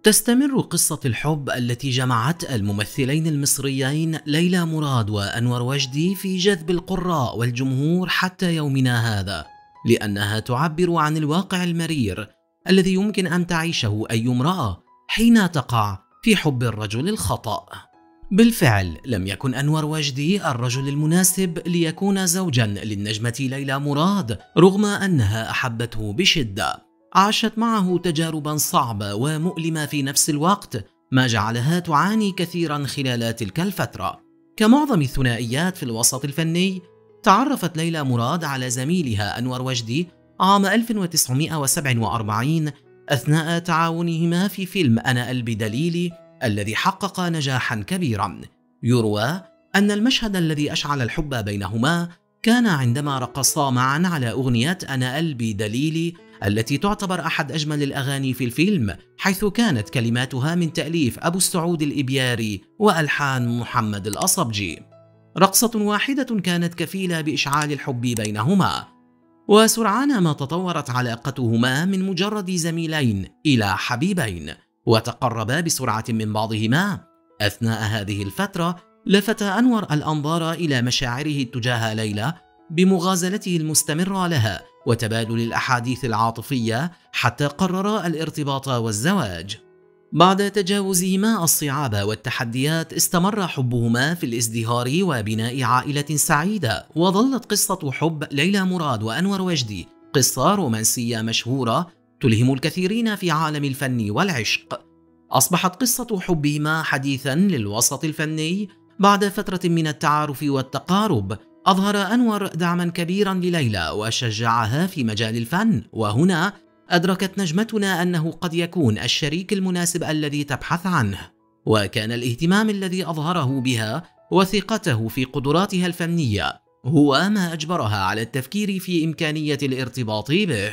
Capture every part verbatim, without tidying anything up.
تستمر قصة الحب التي جمعت الممثلين المصريين ليلى مراد وأنور وجدي في جذب القراء والجمهور حتى يومنا هذا، لأنها تعبر عن الواقع المرير الذي يمكن أن تعيشه أي امرأة حين تقع في حب الرجل الخطأ. بالفعل لم يكن أنور وجدي الرجل المناسب ليكون زوجا للنجمة ليلى مراد، رغم أنها أحبته بشدة. عاشت معه تجاربا صعبة ومؤلمة في نفس الوقت، ما جعلها تعاني كثيرا خلال تلك الفترة. كمعظم الثنائيات في الوسط الفني، تعرفت ليلى مراد على زميلها أنور وجدي عام ألف وتسعمائة وسبعة وأربعين أثناء تعاونهما في فيلم أنا قلبي دليلي الذي حقق نجاحا كبيرا. يروى أن المشهد الذي أشعل الحب بينهما كان عندما رقصا معا على أغنية أنا قلبي دليلي التي تعتبر أحد أجمل الأغاني في الفيلم، حيث كانت كلماتها من تأليف أبو السعود الإبياري وألحان محمد الأصبجي. رقصة واحدة كانت كفيلة بإشعال الحب بينهما، وسرعان ما تطورت علاقتهما من مجرد زميلين إلى حبيبين، وتقربا بسرعة من بعضهما. أثناء هذه الفترة لفت أنور الأنظار إلى مشاعره تجاه ليلى بمغازلته المستمرة لها وتبادل الأحاديث العاطفية، حتى قررا الارتباط والزواج. بعد تجاوزهما الصعاب والتحديات، استمر حبهما في الازدهار وبناء عائلة سعيدة، وظلت قصة حب ليلى مراد وأنور وجدي قصة رومانسية مشهورة تلهم الكثيرين في عالم الفن والعشق. أصبحت قصة حبهما حديثا للوسط الفني بعد فترة من التعارف والتقارب. أظهر أنور دعما كبيرا لليلى وشجعها في مجال الفن، وهنا أدركت نجمتنا أنه قد يكون الشريك المناسب الذي تبحث عنه، وكان الاهتمام الذي أظهره بها وثقته في قدراتها الفنية هو ما أجبرها على التفكير في إمكانية الارتباط به.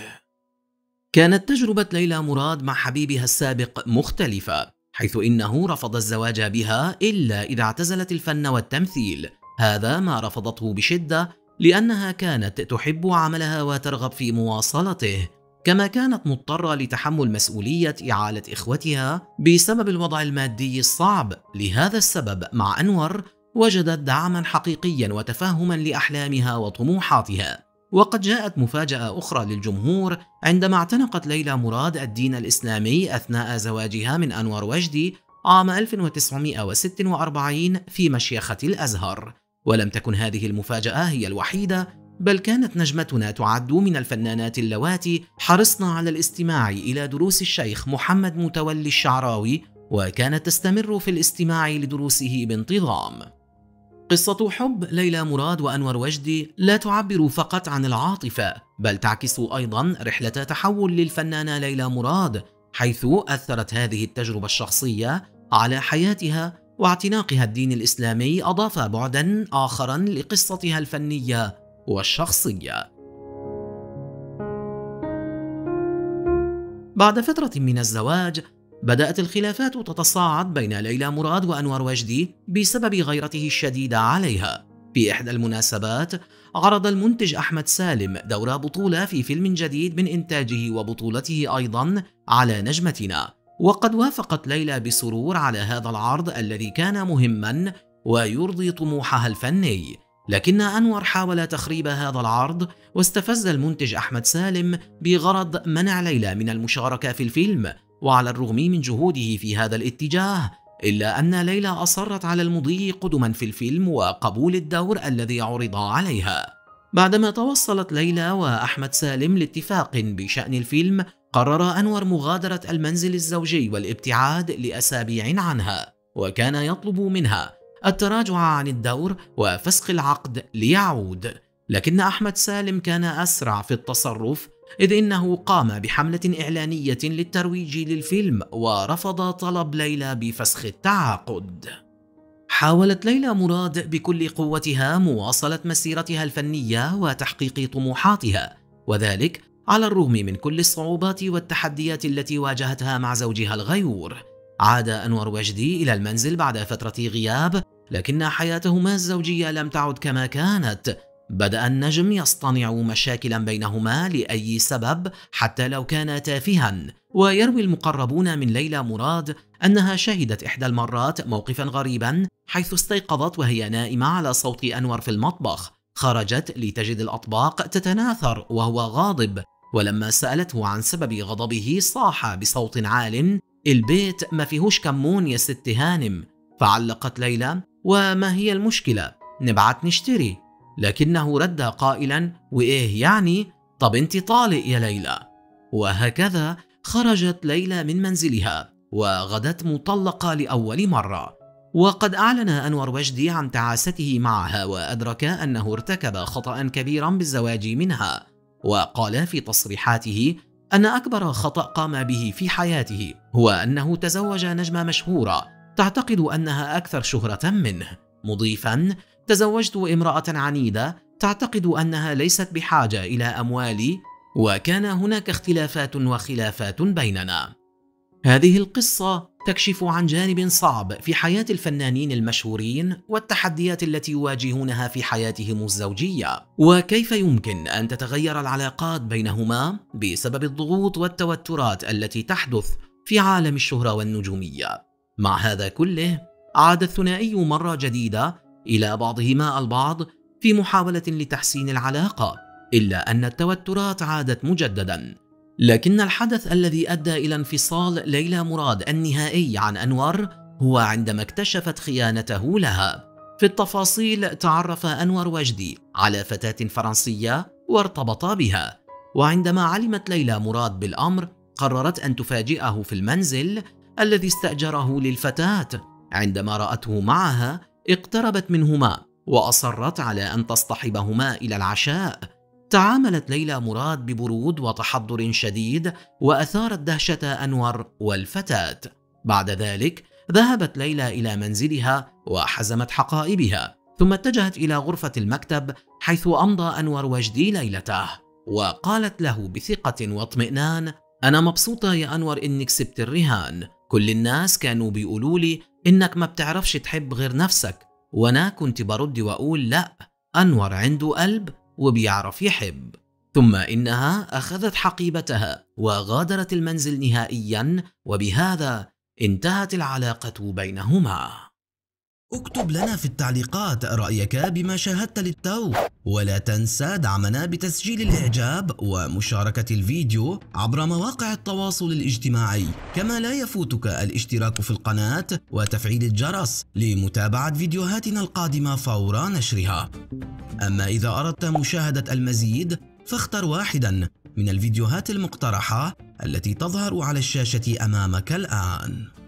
كانت تجربة ليلى مراد مع حبيبها السابق مختلفة، حيث إنه رفض الزواج بها إلا إذا اعتزلت الفن والتمثيل. هذا ما رفضته بشدة لأنها كانت تحب عملها وترغب في مواصلته، كما كانت مضطرة لتحمل مسؤولية إعالة إخوتها بسبب الوضع المادي الصعب. لهذا السبب مع أنور وجدت دعما حقيقيا وتفاهما لأحلامها وطموحاتها. وقد جاءت مفاجأة أخرى للجمهور عندما اعتنقت ليلى مراد الدين الإسلامي أثناء زواجها من أنور وجدي عام ألف وتسعمائة وستة وأربعين في مشيخة الأزهر. ولم تكن هذه المفاجأة هي الوحيدة، بل كانت نجمتنا تعد من الفنانات اللواتي حرصن على الاستماع إلى دروس الشيخ محمد متولي الشعراوي، وكانت تستمر في الاستماع لدروسه بانتظام. قصة حب ليلى مراد وأنور وجدي لا تعبر فقط عن العاطفة، بل تعكس أيضا رحلة تحول للفنانة ليلى مراد، حيث أثرت هذه التجربة الشخصية على حياتها، واعتناقها الدين الإسلامي أضاف بعدا آخرا لقصتها الفنية والشخصية. بعد فترة من الزواج، بدأت الخلافات تتصاعد بين ليلى مراد وأنور وجدي بسبب غيرته الشديدة عليها. في إحدى المناسبات عرض المنتج أحمد سالم دور بطولة في فيلم جديد من إنتاجه وبطولته أيضا على نجمتنا، وقد وافقت ليلى بسرور على هذا العرض الذي كان مهما ويرضي طموحها الفني. لكن أنور حاول تخريب هذا العرض، واستفز المنتج أحمد سالم بغرض منع ليلى من المشاركة في الفيلم. وعلى الرغم من جهوده في هذا الاتجاه، إلا أن ليلى أصرت على المضي قدما في الفيلم وقبول الدور الذي عرض عليها. بعدما توصلت ليلى وأحمد سالم لاتفاق بشأن الفيلم، قرر أنور مغادرة المنزل الزوجي والابتعاد لأسابيع عنها، وكان يطلب منها التراجع عن الدور وفسخ العقد ليعود. لكن أحمد سالم كان أسرع في التصرف، إذ إنه قام بحملة إعلانية للترويج للفيلم ورفض طلب ليلى بفسخ التعاقد. حاولت ليلى مراد بكل قوتها مواصلة مسيرتها الفنية وتحقيق طموحاتها، وذلك على الرغم من كل الصعوبات والتحديات التي واجهتها مع زوجها الغيور. عاد أنور وجدي إلى المنزل بعد فترة غياب، لكن حياتهما الزوجية لم تعد كما كانت، بدأ النجم يصطنع مشاكلا بينهما لأي سبب حتى لو كان تافها. ويروي المقربون من ليلى مراد أنها شهدت إحدى المرات موقفا غريبا، حيث استيقظت وهي نائمة على صوت أنور في المطبخ. خرجت لتجد الأطباق تتناثر وهو غاضب، ولما سألته عن سبب غضبه صاح بصوت عال: البيت ما فيهوش كمون يا ست هانم. فعلقت ليلى: وما هي المشكلة؟ نبعت نشتري. لكنه رد قائلا: وإيه يعني؟ طب انت طالق يا ليلى. وهكذا خرجت ليلى من منزلها وغدت مطلقة لأول مرة. وقد أعلن أنور وجدي عن تعاسته معها، وأدرك أنه ارتكب خطأ كبيرا بالزواج منها. وقال في تصريحاته أن أكبر خطأ قام به في حياته هو أنه تزوج نجمة مشهورة تعتقد أنها أكثر شهرة منه، مضيفا: تزوجت امرأة عنيدة تعتقد أنها ليست بحاجة إلى أموالي، وكان هناك اختلافات وخلافات بيننا. هذه القصة تكشف عن جانب صعب في حياة الفنانين المشهورين والتحديات التي يواجهونها في حياتهم الزوجية، وكيف يمكن أن تتغير العلاقات بينهما بسبب الضغوط والتوترات التي تحدث في عالم الشهرة والنجومية. مع هذا كله، عاد الثنائي مرة جديدة إلى بعضهما البعض في محاولة لتحسين العلاقة، إلا أن التوترات عادت مجددا. لكن الحدث الذي أدى إلى انفصال ليلى مراد النهائي عن أنور هو عندما اكتشفت خيانته لها. في التفاصيل، تعرف أنور وجدي على فتاة فرنسية وارتبط بها، وعندما علمت ليلى مراد بالأمر قررت أن تفاجئه في المنزل الذي استأجره للفتاة. عندما رأته معها اقتربت منهما وأصرت على أن تصطحبهما إلى العشاء. تعاملت ليلى مراد ببرود وتحضر شديد، وأثارت دهشة أنور والفتاة. بعد ذلك ذهبت ليلى إلى منزلها وحزمت حقائبها، ثم اتجهت إلى غرفة المكتب حيث أمضى أنور وجدي ليلته، وقالت له بثقة واطمئنان: أنا مبسوطة يا أنور إنك سبت الرهان. كل الناس كانوا بيقولوا لي إنك ما بتعرفش تحب غير نفسك، وأنا كنت برد وأقول لأ، أنور عنده قلب وبيعرف يحب. ثم إنها أخذت حقيبتها وغادرت المنزل نهائيا، وبهذا انتهت العلاقة بينهما. اكتب لنا في التعليقات رأيك بما شاهدت للتو، ولا تنسى دعمنا بتسجيل الإعجاب ومشاركة الفيديو عبر مواقع التواصل الاجتماعي، كما لا يفوتك الاشتراك في القناة وتفعيل الجرس لمتابعة فيديوهاتنا القادمة فور نشرها. أما إذا أردت مشاهدة المزيد فاختر واحدا من الفيديوهات المقترحة التي تظهر على الشاشة أمامك الآن.